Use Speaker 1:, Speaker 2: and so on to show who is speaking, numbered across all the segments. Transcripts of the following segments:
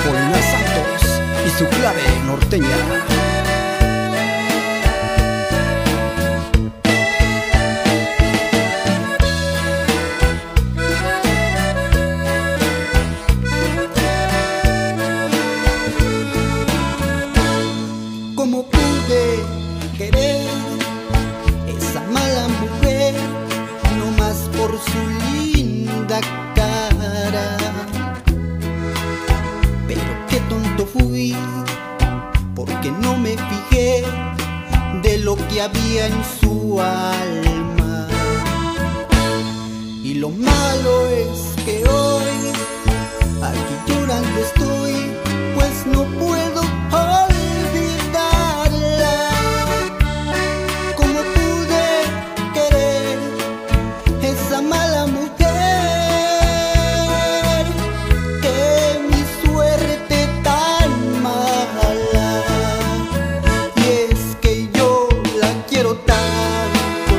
Speaker 1: Polina Santos y su clave norteña.
Speaker 2: ¿Cómo pude querer esa mala mujer, no más por su linda cara? Pero qué tonto fui, porque no me fijé de lo que había en su alma. Y lo malo es que hoy aquí llorando estoy, pues no puedo olvidarla. ¿Cómo pude querer esa mala mujer? Que mi suerte tan mala. Y es que yo la quiero tanto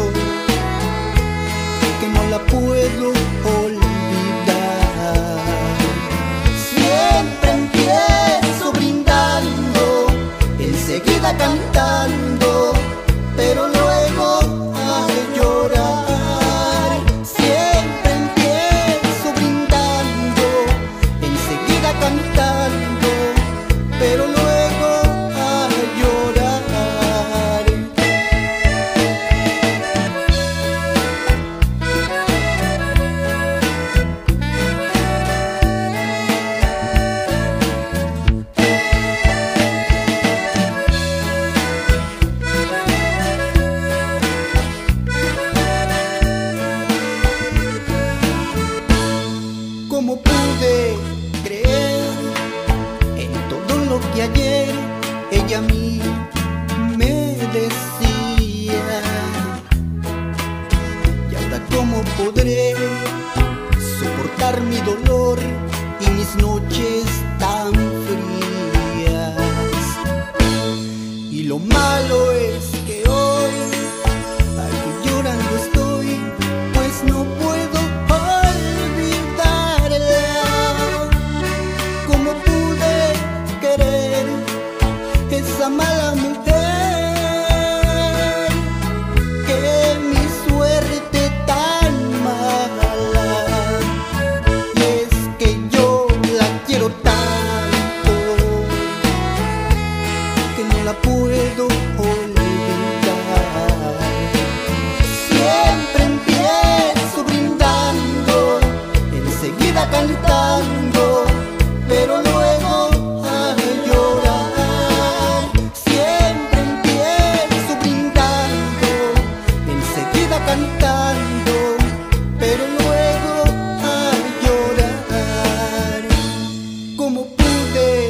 Speaker 2: que no la puedo olvidar. Siempre empiezo brindando, enseguida cantando, pero luego a llorar. Siempre empiezo brindando, enseguida cantando, pero luego a llorar. ¿Cómo pude creer en todo lo que ayer ella a mí me decía? Y ahora ¿cómo podré soportar mi dolor y mis noches tan frías? Y lo malo es que hoy aquí llorando estoy, pues no puedo olvidarla. ¿Cómo pude querer esa mala mujer? Que mi suerte tan mala. Y es que yo la quiero tanto que no la puedo olvidar. Siempre empiezo brindando, enseguida cantando, pero luego a llorar. Siempre empiezo brindando, enseguida cantando, pero luego a llorar. ¿Cómo pude